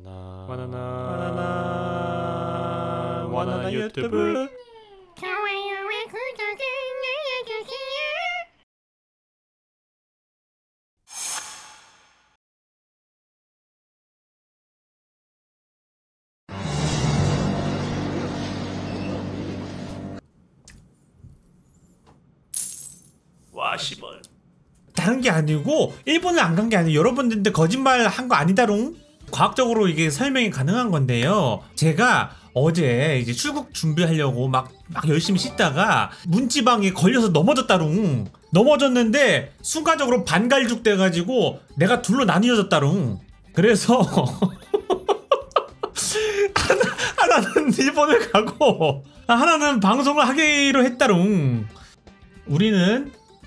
바나나 유튜브. 좋아요와 구독을 눌러주세요. 와 씨발. 다른 게 아니고 일본을 안 간 게 아니고 여러분들한테 거짓말 한 거 아니다롱. 과학적으로 이게 설명이 가능한 건데요. 제가 어제 이제 출국 준비하려고 막 열심히 씻다가 문지방에 걸려서 넘어졌다롱. 넘어졌는데 순간적으로 반갈죽 돼가지고 내가 둘로 나뉘어졌다롱. 그래서 하나는 일본을 가고 하나는 방송을 하기로 했다롱. 우리는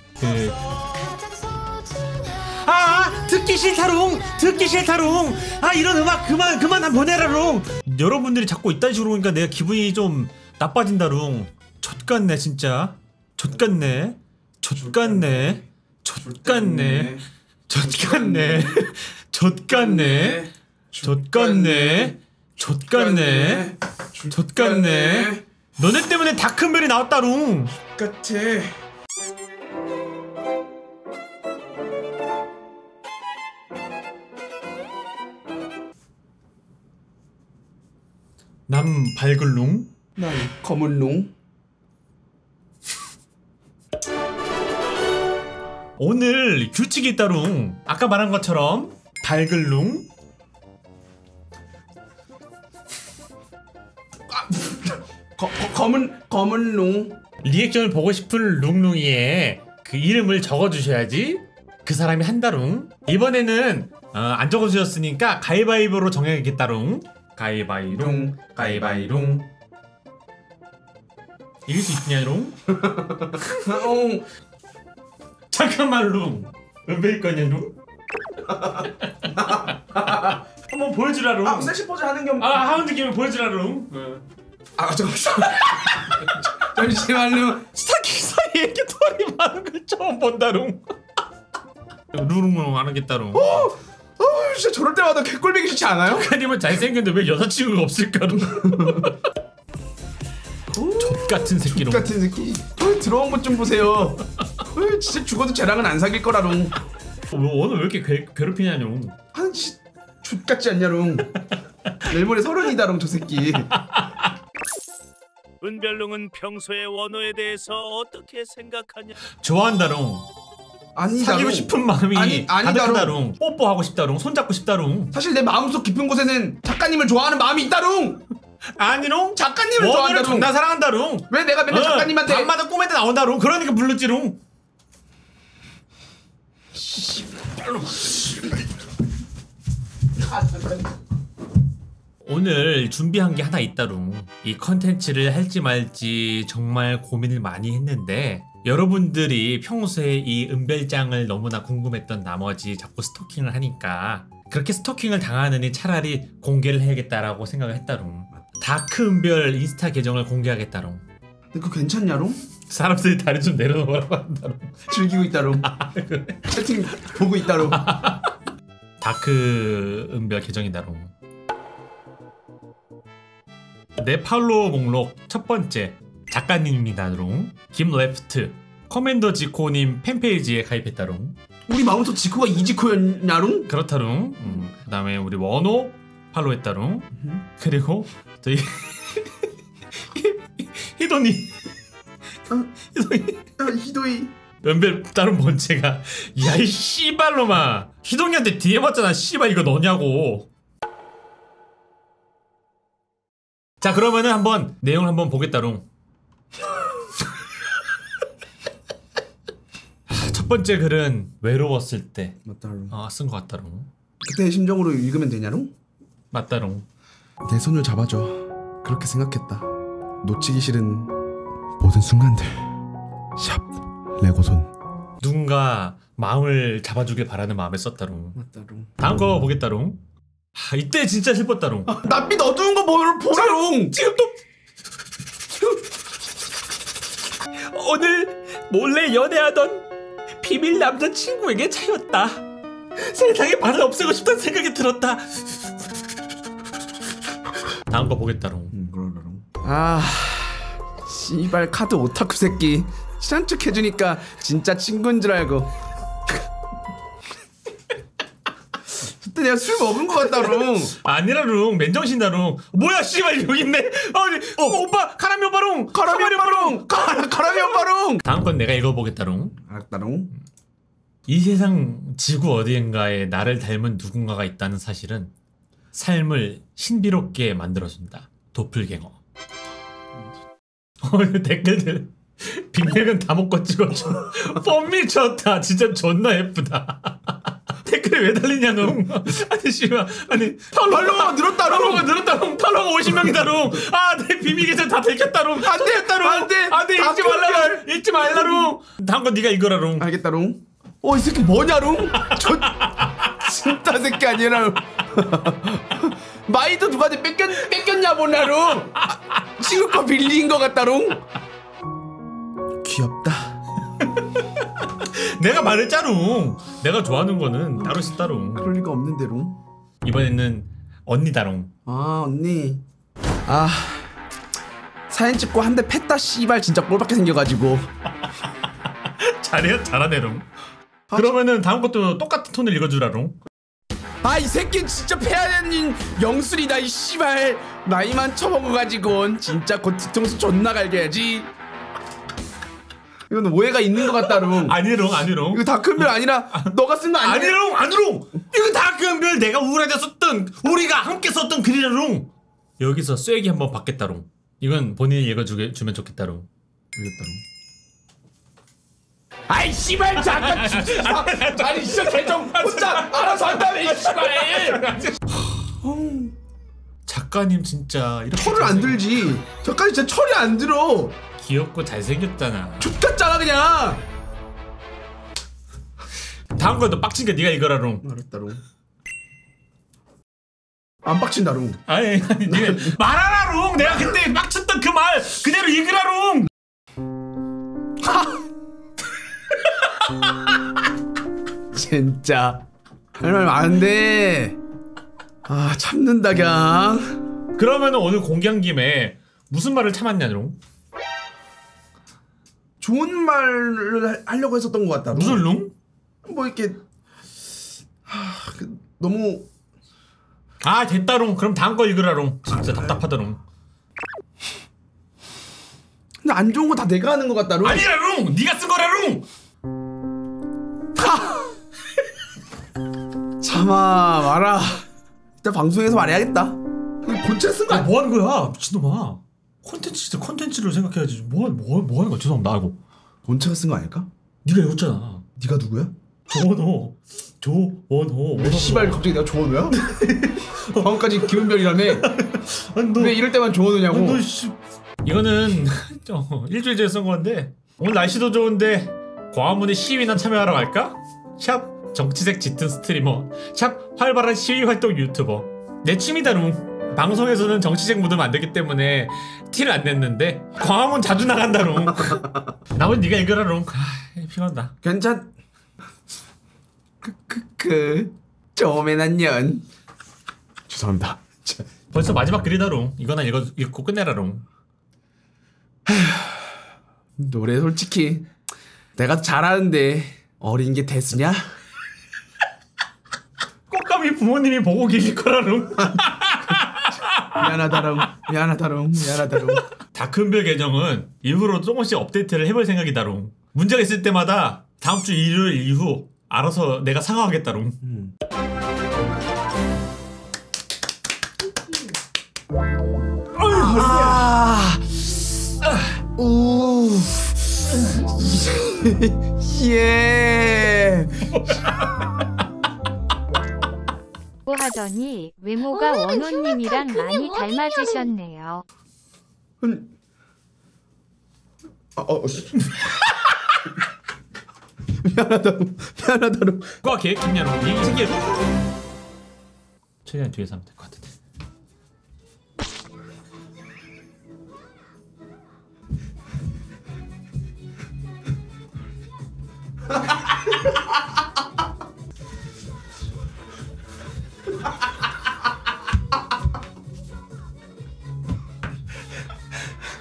듣기 싫다롱. 듣기 싫다롱. 이런 음악 그만 보내라롱. 여러분들이 자꾸 이딴 식으로 오니까 내가 기분이 좀 나빠진다롱. 좆같네 진짜. 좆같네. 좆같네. 좆같네. 좆같네. 좆같네. 좆같네. 좆같네. 좆같네. 너네 때문에 다크멜이 나왔다롱. 같아. 남 밝을룽. 난 검은룽. 오늘 규칙이 있다룽. 아까 말한 것처럼 밝을룽. 검은룽. 리액션을 보고 싶은 룽룽이에 그 이름을 적어주셔야지 그 사람이 한다룽. 이번에는 안 적어주셨으니까 가위바위보로 정해야겠다룽. 가위바위룽. 가위바위룽. 이길 수 있냐룽? 잠깐만 룽. 왜 매일 거냐 룽? 한번 보여주라 룽. 섹시 포즈 하는 겸. 하는 느낌을 보여주라 룽. 잠시만요. 스타킹 사이에 이렇게 털이 많은 걸 처음 본다룽. 루룽루룽 안 하겠다룽. 진짜 저럴 때마다 개꼴보기 싫지 않아요? 작가님은 잘생겼는데 왜 여자친구가 없을까룽. 족같은 새끼룽. 족같은 새끼. 들어온 것 좀 보세요. 진짜 죽어도 쟤랑은 안 사귈 거라룽. 오늘 왜 이렇게 괴롭히냐룽. 진짜 족같지 않냐룽. 내일 모레 30이다룽 저 새끼. 은별룽은 평소에 원호에 대해서 어떻게 생각하냐? 좋아한다룽. 아니다룽. 사귀고 싶은 마음이 아니다룽. 가득하다룽. 뽀뽀하고 싶다룽. 손잡고 싶다룽. 사실 내 마음속 깊은 곳에는 작가님을 좋아하는 마음이 있다룽. 아니룽. 작가님을 원호를 좋아한다룽. 존나 사랑한다룽. 왜 내가 맨날 작가님한테 밤마다 꿈에도 나온다룽. 그러니까 불렀지룽. 오늘 준비한 게 하나 있다룽. 이 컨텐츠를 할지 말지 정말 고민을 많이 했는데 여러분들이 평소에 이 은별장을 너무나 궁금했던 나머지 자꾸 스토킹을 하니까 그렇게 스토킹을 당하느니 차라리 공개를 해야겠다라고 생각을 했다룽. 다크 은별 인스타 계정을 공개하겠다룽. 근데 그거 괜찮냐룽? 사람들이 다리 좀 내려놓으라고 한다룽. 즐기고 있다룽. 그래? 채팅 보고 있다룽. 다크 은별 계정이다룽. 내 팔로워 목록 첫 번째 작가님입니다룽. 김레프트 커맨더 지코님 팬페이지에 가입했다룽. 우리 마음속 지코가 이지코였냐룽? 그렇다룽. 그 다음에 우리 원호 팔로우했다룽. 그리고 저희 희돈이 희도이. 연별 다른 번째가 야이 씨발로마 희동이한테 DM 왔잖아. 씨발 이거 너냐고. 자 그러면은 한번 내용을 한번 보겠다룽. 첫 번째 글은 외로웠을 때 맞다룽. 쓴 것 같다룽. 그때의 심정으로 읽으면 되냐룽? 맞다룽. 내 손을 잡아줘. 그렇게 생각했다. 놓치기 싫은 모든 순간들. 샵 레고손. 누군가 마음을 잡아주길 바라는 마음에 썼다룽. 맞다룽. 다음 거 보겠다룽. 이때 진짜 슬펐다룽. 낯빛 어두운 거 보라룽. 지금도 오늘 몰래 연애하던 비밀 남자친구에게 차였다. 세상에 발을 없애고 싶다는 생각이 들었다. 다음 거 보겠다롱. 그러라롱. 아, 씨발 카드 오타쿠 새끼. 친한 척 해주니까 진짜 친구인 줄 알고. 그때 내가 술 먹은 거 같다롱. 아니라롱, 맨정신다롱. 뭐야 씨발 여기 있네. 아니 오빠 카라미 오빠롱. 카라미 오빠롱. 카라미 오빠롱. 다음 건 내가 읽어보겠다롱. 알았다롱. 이 세상 지구 어디엔가에 나를 닮은 누군가가 있다는 사실은 삶을 신비롭게 만들어준다. 도플갱어. 댓글들 빅맥은 다 먹고 찍어줘. 뻔 미쳤다. 진짜 존나 예쁘다. 댓글에 왜 달리냐 너. 아니 씨발 아니 팔로워가 늘었다롱. 늘었다롱. 팔로워가 50명이다롱. 아 내 비밀 계정 다 들켰다롱. 안돼 읽지 말라롱. 다음 건 네가 읽어라롱. 알겠다롱. 이 새끼 뭐냐롱? 저 진짜 새끼 아니라롱. 마이도 누가한테 뺏겼냐 보냐롱. 친구 거 빌린 거 같다롱. 귀엽다. 내가 말했자롱. 내가 좋아하는 거는 따로 싶다롱. 그럴 리가 없는데롱. 이번에는 언니다롱. 아 언니. 아 사진 찍고 한 대 팼다 씨발 진짜 꼴밖에 생겨가지고. 잘하네롱. 그러면은 다음 것도 똑같은 톤을 읽어주라롱. 아 이 새끼 진짜 패야 되는 영술이다 이 씨발. 나이만 처먹어가지고 진짜 곧 뒤통수 존나 갈겨야지. 이건 오해가 있는 것 같다롱. 아니롱. 이거 다큰별 아니라 너가 쓴 거 아니야? 아니롱. 이거 다큰별 내가 우울하게 썼던 우리가 함께 썼던 글이라롱. 여기서 쐐기 한번 받겠다롱. 이건 본인이 읽어주면 좋겠다롱. 알겠다롱. 아이 씨발 잠깐 주시사. 아니 진짜 계정 혼자 알아서 한다며 이 씨발. 작가님 진짜 이렇게 철을 안 들지. 작가님 진짜 철이 안 들어. 귀엽고 잘생겼잖아. X같잖아 그냥. 다음 거도 빡친 게 네가 읽어라롱. 알았다롱. 안 빡친다롱. 아니 네가 말하라롱. 내가 그때 빡쳤던 그 말 그대로 읽으라롱. 진짜 할 말 많은데 아 참는다 그냥. 그러면은 오늘 공개한 김에 무슨 말을 참았냐롱? 좋은 말을 하려고 했었던 것 같다. 무슨 롱? 뭐 이렇게 너무. 아 됐다롱. 그럼 다음 거 읽으라롱. 진짜 답답하다롱. 근데 안 좋은 거 다 내가 하는 것 같다롱. 아니라롱. 네가 쓴 거라롱. 참아 마라. 일단 방송에서 말해야겠다. 본체 쓴 거 아니야? 뭐 하는 거야 미친놈아. 콘텐츠를 생각해야지. 뭐 하는 거야. 죄송합니다. 아이고. 본체가 쓴 거 아닐까? 네가 읽었잖아. 네가 누구야? 조원호. 씨발 갑자기 내가 조원호야? 방금까지 기운별이라며. 왜 이럴 때만 조원호냐고. 이거는 일주일 전에 쓴 건데 오늘 날씨도 좋은데 광화문에 시위나 참여하러 갈까? 샵 정치색 짙은 스트리머, 샵 활발한 시위 활동 유튜버. 내 취미다롱. 방송에서는 정치색 묻으면 안 되기 때문에 티를 안 냈는데 광화문 자주 나간다롱. 나머지 네가 읽으라롱. 피곤하다. 괜찮. 쪼매난 년. 죄송합니다. 벌써 마지막 글이다롱. 이거나 읽고 끝내라롱. 노래 솔직히 내가 잘하는데 어린 게 대수냐? 꽃가미 부모님이 보고 계실 거라롱. 미안하다롱. 다큰별 계정은 이후로 조금씩 업데이트를 해볼 생각이다롱. 문제가 있을 때마다 다음 주 일요일 이후 알아서 내가 상황하겠다롱. 예. 하더니 외모가 원호님이랑 많이 닮아지셨네요. 미안하다롱. 과 계획 있냐롱. 이 새끼 최대한 뒤에서 하면 될 것 같은데.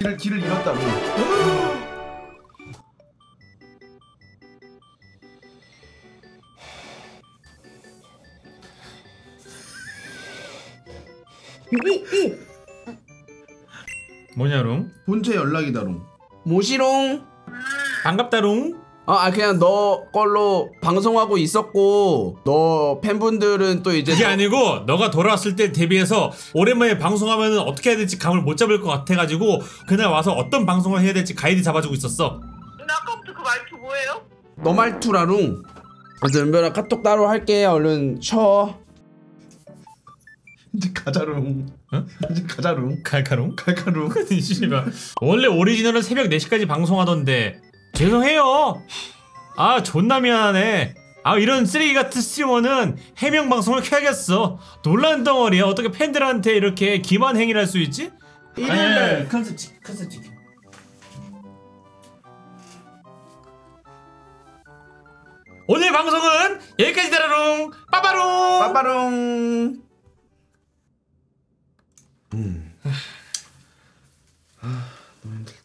길을 잃었다고. 뭐냐롱? 본체 연락이다롱. 모시롱. 반갑다롱. 그냥 너 걸로 방송하고 있었고 너 팬분들은 또 이제 그게 아니고 너가 돌아왔을 때 대비해서 오랜만에 방송하면 어떻게 해야 될지 감을 못 잡을 것 같아가지고 그날 와서 어떤 방송을 해야 될지 가이드 잡아주고 있었어. 근데 아까부터 그 말투 뭐예요? 너 말투라룽. 은별아 카톡 따로 할게. 얼른 쉬어. 이제 가자룽. 어? 이제 가자룽. 칼카롱? 갈카룽. 씨발. 원래 오리지널은 새벽 4시까지 방송하던데 죄송해요. 아 존나 미안하네. 아 이런 쓰레기 같은 스트리머는 해명 방송을 켜야겠어. 논란 덩어리야. 어떻게 팬들한테 이렇게 기만 행위를 할 수 있지? 일요일날 컨셉 찍. 오늘 방송은 여기까지 다라롱. 빠바롱. 빠빠롱. 너무 힘들다.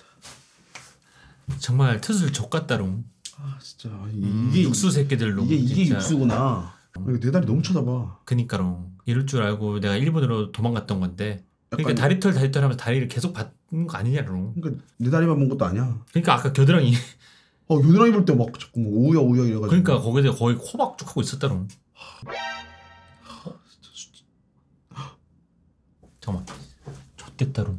정말 트술 족같다롱. 진짜 이게 육수 새끼들로. 이게 진짜. 육수구나. 내 다리 너무 쳐다봐. 그니까롱. 이럴 줄 알고 내가 일본으로 도망갔던 건데. 그러니까 약간- 다리털 하면서 다리를 계속 받는 거 아니냐롱. 그러니까 내 다리만 본 것도 아니야. 그러니까 아까 겨드랑이. 겨드랑이 볼 때 막 자꾸 오야 이래가지고. 그러니까 거기서 거의 코박죽 하고 있었다롱. 잠깐만. 좆됐다롱.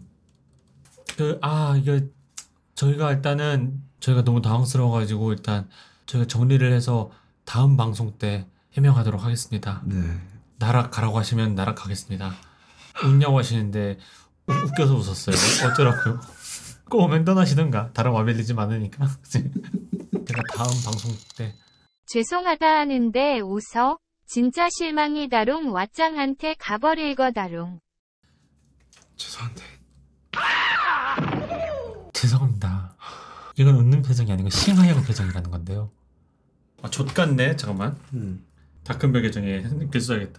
이거 저희가 일단은 저희가 너무 당황스러워가지고 일단 저희가 정리를 해서 다음 방송 때 해명하도록 하겠습니다. 네. 나락가라고 하시면 나락가겠습니다. 웃냐고 하시는데 웃겨서 웃었어요. 어쩌라고요? 꼭 오면 떠나시던가. 다른 와벨리지 많으니까. 제가 다음 방송 때 죄송하다 하는데 웃어. 진짜 실망이다롱. 왓짱한테 가버릴 거다롱. 죄송한데. 죄송합니다. 이건 웃는 표정이 아니고 싱하형 표정이라는 건데요. 좆같네. 잠깐만. 다큰별 계정에 글 써야겠다.